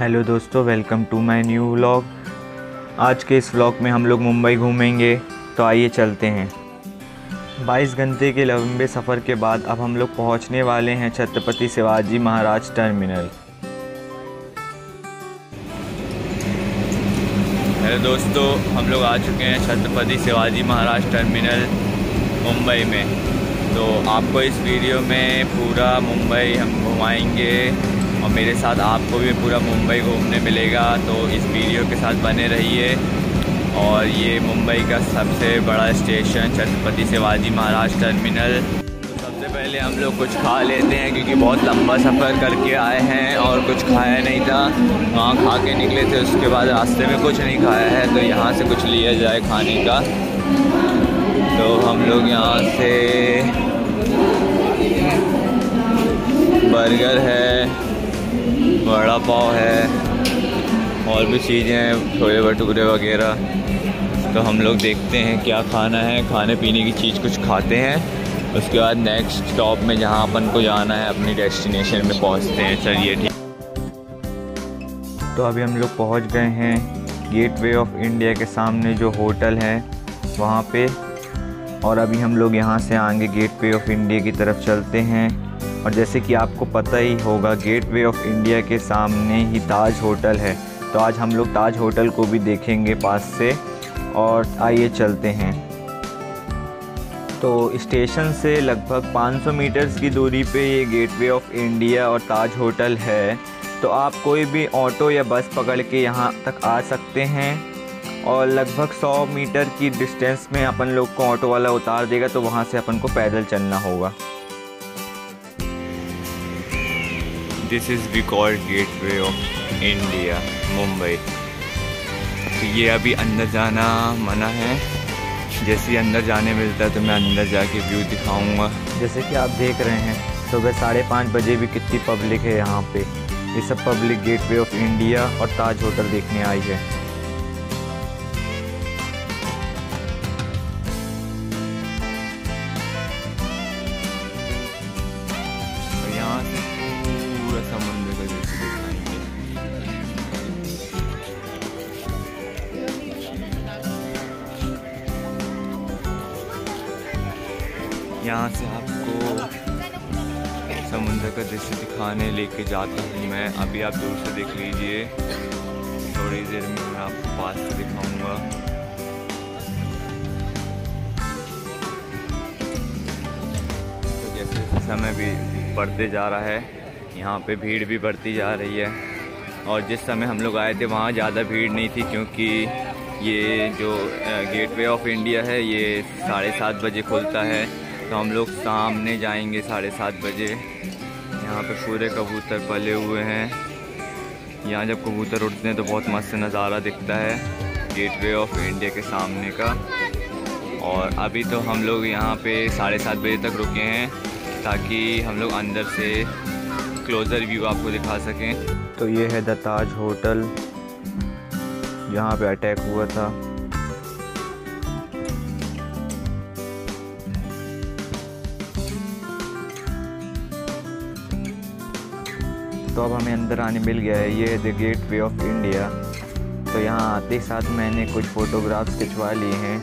Hello दोस्तों, welcome to my new vlog. आज के इस व्लॉग में हम लोग मुंबई घूमेंगे, तो आइए चलते हैं। 22 घंटे के लंबे सफ़र के बाद अब हम लोग पहुंचने वाले हैं छत्रपति शिवाजी महाराज टर्मिनल। हेलो दोस्तों, हम लोग आ चुके हैं छत्रपति शिवाजी महाराज टर्मिनल मुंबई में। तो आपको इस वीडियो में पूरा मुंबई हम घुमाएंगे और मेरे साथ आपको भी पूरा मुंबई घूमने मिलेगा। तो इस वीडियो के साथ बने रहिए। और ये मुंबई का सबसे बड़ा स्टेशन छत्रपति शिवाजी महाराज टर्मिनल। तो सबसे पहले हम लोग कुछ खा लेते हैं, क्योंकि बहुत लंबा सफ़र करके आए हैं और कुछ खाया नहीं था। वहाँ खा के निकले थे, उसके बाद रास्ते में कुछ नहीं खाया है, तो यहाँ से कुछ लिया जाए खाने का। तो हम लोग यहाँ से बर्गर है, वड़ा पाव है और भी चीज़ें हैं, छोले भटूरे वगैरह। तो हम लोग देखते हैं क्या खाना है, खाने पीने की चीज़ कुछ खाते हैं। उसके बाद नेक्स्ट स्टॉप में जहाँ अपन को जाना है अपनी डेस्टिनेशन में पहुँचते हैं। चलिए ठीक। तो अभी हम लोग पहुँच गए हैं गेटवे ऑफ इंडिया के सामने जो होटल है वहाँ पे। और अभी हम लोग यहाँ से आगे गेटवे ऑफ इंडिया की तरफ चलते हैं। और जैसे कि आपको पता ही होगा, गेटवे ऑफ इंडिया के सामने ही ताज होटल है। तो आज हम लोग ताज होटल को भी देखेंगे पास से। और आइए चलते हैं। तो स्टेशन से लगभग 500 मीटर्स की दूरी पे ये गेटवे ऑफ इंडिया और ताज होटल है। तो आप कोई भी ऑटो या बस पकड़ के यहाँ तक आ सकते हैं। और लगभग 100 मीटर की डिस्टेंस में अपन लोग को ऑटो वाला उतार देगा, तो वहाँ से अपन को पैदल चलना होगा। This is we called gateway of India Mumbai. तो ये अभी अंदर जाना मना है। जैसे ही अंदर जाने मिलता है तो मैं अंदर जाके व्यू दिखाऊंगा। जैसे कि आप देख रहे हैं, सुबह 5:30 बजे भी कितनी पब्लिक है यहाँ पे। ये सब पब्लिक गेटवे ऑफ इंडिया और ताज होटल देखने आई है। तो यहाँ से पूरा समुद्र का दृश्य दिखाएंगे। यहाँ से आपको समुद्र का दृश्य दिखाने लेके जाता हूँ मैं। अभी आप दूर से देख लीजिए, थोड़ी देर में मैं आपको पास से दिखाऊंगा। तो जैसे समय भी बढ़ते जा रहा है, यहाँ पे भीड़ भी बढ़ती जा रही है। और जिस समय हम लोग आए थे वहाँ ज़्यादा भीड़ नहीं थी, क्योंकि ये जो गेटवे ऑफ इंडिया है ये 7:30 बजे खुलता है। तो हम लोग सामने जाएंगे 7:30 बजे। यहाँ पे पूरे कबूतर पले हुए हैं। यहाँ जब कबूतर उड़ते हैं तो बहुत मस्त नज़ारा दिखता है गेटवे ऑफ इंडिया के सामने का। और अभी तो हम लोग यहाँ पे 7:30 बजे तक रुके हैं, ताकि हम लोग अंदर से क्लोज़र व्यू आपको दिखा सकें। तो ये है द ताज होटल, जहाँ पे अटैक हुआ था। तो अब हमें अंदर आने मिल गया है। ये है द गेटवे ऑफ इंडिया। तो यहाँ आते साथ मैंने कुछ फ़ोटोग्राफ्स खिंचवा लिए हैं।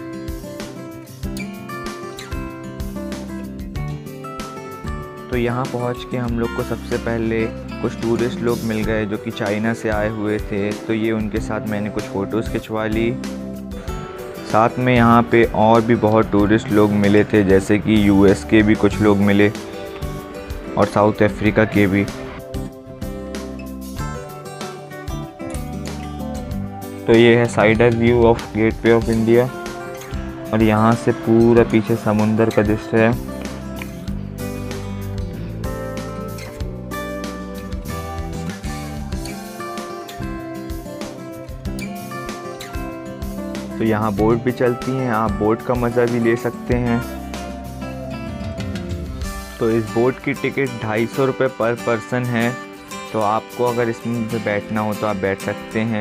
तो यहाँ पहुँच के हम लोग को सबसे पहले कुछ टूरिस्ट लोग मिल गए जो कि चाइना से आए हुए थे। तो ये उनके साथ मैंने कुछ फ़ोटोज़ खिंचवा ली। साथ में यहाँ पे और भी बहुत टूरिस्ट लोग मिले थे, जैसे कि यूएस के भी कुछ लोग मिले और साउथ अफ्रीका के भी। तो ये है sider view of gateway of India. और यहाँ से पूरा पीछे समुंदर का दृश्य है। तो यहाँ बोट भी चलती हैं, आप बोट का मज़ा भी ले सकते हैं। तो इस बोट की टिकट 250 रुपये पर पर्सन है। तो आपको अगर इसमें बैठना हो तो आप बैठ सकते हैं।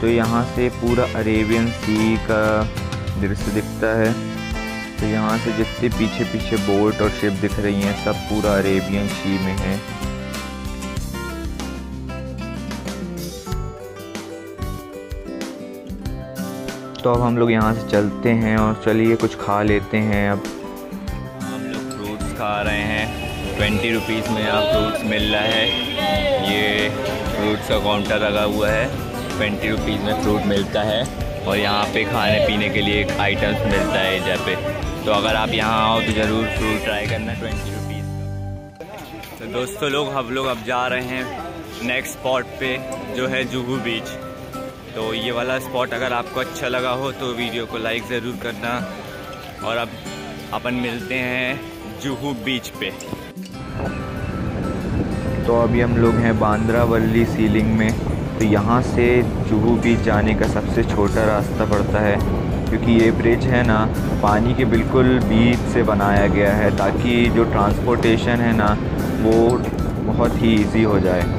तो यहाँ से पूरा अरेबियन सी का दृश्य दिखता है। तो यहाँ से जितने पीछे पीछे बोट और शिप दिख रही हैं सब पूरा अरेबियन सी में है। तो अब हम लोग यहाँ से चलते हैं और चलिए कुछ खा लेते हैं। अब हम लोग फ्रूट्स खा रहे हैं। 20 रुपीज़ में यहाँ फ्रूट्स मिल रहा है। ये फ्रूट्स का काउंटर लगा हुआ है। 20 रुपीज़ में फ्रूट मिलता है और यहाँ पे खाने पीने के लिए एक आइटम्स मिलता है एजा पे। तो अगर आप यहाँ आओ तो ज़रूर फ्रूट ट्राई करना 20 रुपीज़ का। तो दोस्तों लोग हम लोग अब जा रहे हैं नेक्स्ट स्पॉट पे जो है जुहू बीच। तो ये वाला स्पॉट अगर आपको अच्छा लगा हो तो वीडियो को लाइक ज़रूर करना। और अब अपन मिलते हैं जुहू बीच पे। तो अभी हम लोग हैं बांद्रा वर्ली सीलिंग में। तो यहाँ से जुहू बीच जाने का सबसे छोटा रास्ता पड़ता है, क्योंकि ये ब्रिज है ना पानी के बिल्कुल बीच से बनाया गया है ताकि जो ट्रांसपोर्टेशन है ना वो बहुत ही इजी हो जाए।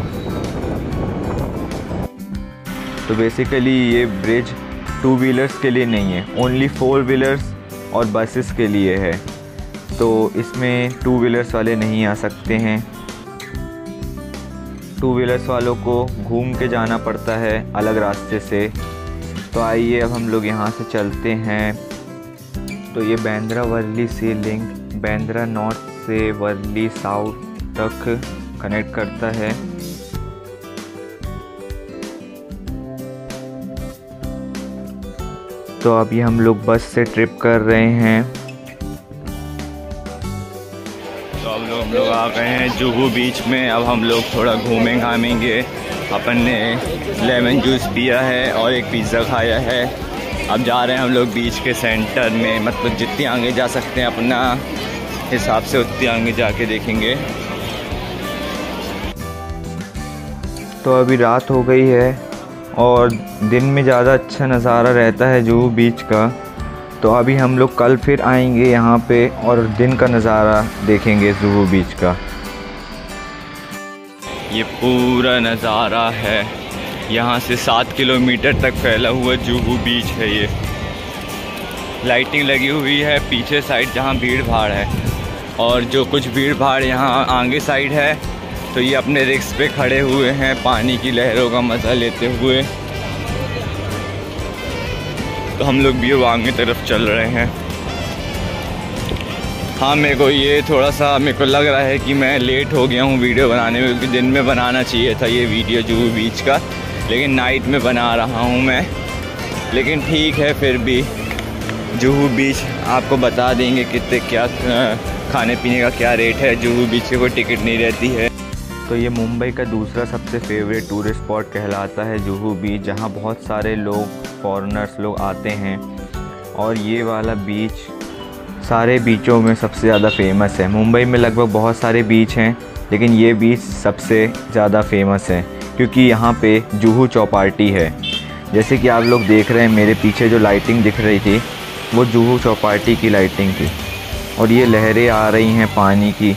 तो बेसिकली ये ब्रिज 2 व्हीलर्स के लिए नहीं है, ओनली 4 व्हीलर्स और बसेस के लिए है। तो इसमें 2 व्हीलर्स वाले नहीं आ सकते हैं। 2 व्हीलर्स वालों को घूम के जाना पड़ता है अलग रास्ते से। तो आइए अब हम लोग यहाँ से चलते हैं। तो ये Bandra Worli sea link Bandra north से वर्ली साउथ तक कनेक्ट करता है। तो अभी हम लोग बस से ट्रिप कर रहे हैं। तो अब हम लोग आ गए हैं जुहू बीच में। अब हम लोग थोड़ा घूमें घामेंगे। अपन ने लेमन जूस पिया है और एक पिज़्ज़ा खाया है। अब जा रहे हैं हम लोग बीच के सेंटर में, मतलब जितनी आगे जा सकते हैं अपना हिसाब से उतनी आगे जाके देखेंगे। तो अभी रात हो गई है और दिन में ज़्यादा अच्छा नज़ारा रहता है जुहू बीच का। तो अभी हम लोग कल फिर आएंगे यहाँ पे और दिन का नज़ारा देखेंगे जुहू बीच का। ये पूरा नज़ारा है, यहाँ से 7 किलोमीटर तक फैला हुआ जुहू बीच है। ये लाइटिंग लगी हुई है पीछे साइड जहाँ भीड़ भाड़ है, और जो कुछ भीड़ भाड़ यहाँ आगे साइड है तो ये अपने रिक्स पे खड़े हुए हैं पानी की लहरों का मज़ा लेते हुए। तो हम लोग भी आगे तरफ चल रहे हैं। हाँ, मेरे को ये थोड़ा सा मेरे को लग रहा है कि मैं लेट हो गया हूँ वीडियो बनाने में, क्योंकि दिन में बनाना चाहिए था ये वीडियो जुहू बीच का, लेकिन नाइट में बना रहा हूँ मैं। लेकिन ठीक है, फिर भी जुहू बीच आपको बता देंगे कितने क्या खाने पीने का क्या रेट है। जुहू बीच की कोई टिकट नहीं रहती है। तो ये मुंबई का दूसरा सबसे फेवरेट टूरिस्ट स्पॉट कहलाता है जुहू बीच, जहाँ बहुत सारे लोग फॉरेनर्स लोग आते हैं। और ये वाला बीच सारे बीचों में सबसे ज़्यादा फेमस है। मुंबई में लगभग बहुत सारे बीच हैं, लेकिन ये बीच सबसे ज़्यादा फेमस है क्योंकि यहाँ पे जुहू चौपाटी है। जैसे कि आप लोग देख रहे हैं मेरे पीछे जो लाइटिंग दिख रही थी वो जुहू चौपाटी की लाइटिंग थी, और ये लहरें आ रही हैं पानी की।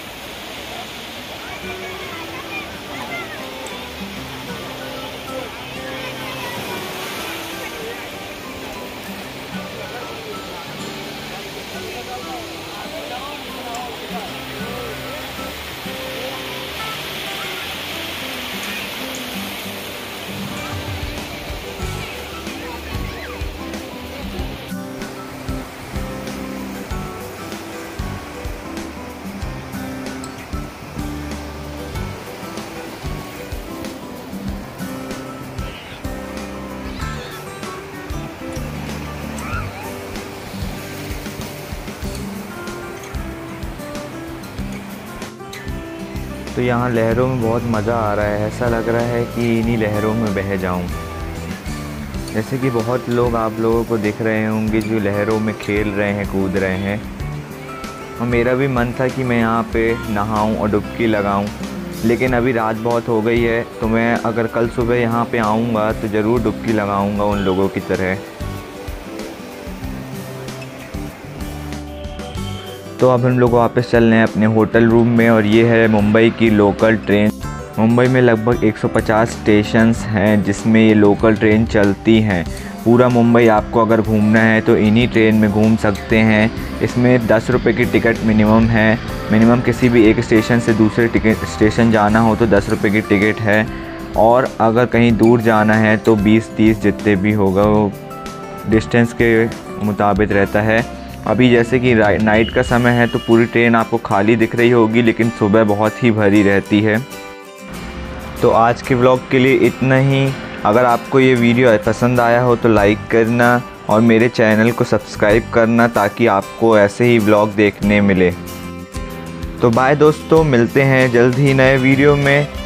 तो यहाँ लहरों में बहुत मज़ा आ रहा है। ऐसा लग रहा है कि इन्हीं लहरों में बह जाऊँ। जैसे कि बहुत लोग आप लोगों को दिख रहे होंगे जो लहरों में खेल रहे हैं, कूद रहे हैं। और मेरा भी मन था कि मैं यहाँ पे नहाऊँ और डुबकी लगाऊँ, लेकिन अभी रात बहुत हो गई है। तो मैं अगर कल सुबह यहाँ पे आऊँगा तो ज़रूर डुबकी लगाऊँगा उन लोगों की तरह। तो अब हम लोग वापस चल रहे हैं अपने होटल रूम में, और ये है मुंबई की लोकल ट्रेन। मुंबई में लगभग 150 स्टेशंस हैं जिसमें ये लोकल ट्रेन चलती हैं। पूरा मुंबई आपको अगर घूमना है तो इन्हीं ट्रेन में घूम सकते हैं। इसमें 10 रुपये की टिकट मिनिमम है। मिनिमम किसी भी एक स्टेशन से दूसरे स्टेशन जाना हो तो 10 रुपये की टिकट है, और अगर कहीं दूर जाना है तो 20-30 जितने भी होगा वो डिस्टेंस के मुताबिक रहता है। अभी जैसे कि नाइट का समय है तो पूरी ट्रेन आपको खाली दिख रही होगी, लेकिन सुबह बहुत ही भरी रहती है। तो आज के व्लॉग के लिए इतना ही। अगर आपको ये वीडियो पसंद आया हो तो लाइक करना और मेरे चैनल को सब्सक्राइब करना ताकि आपको ऐसे ही व्लॉग देखने मिले। तो बाय दोस्तों, मिलते हैं जल्द ही नए वीडियो में।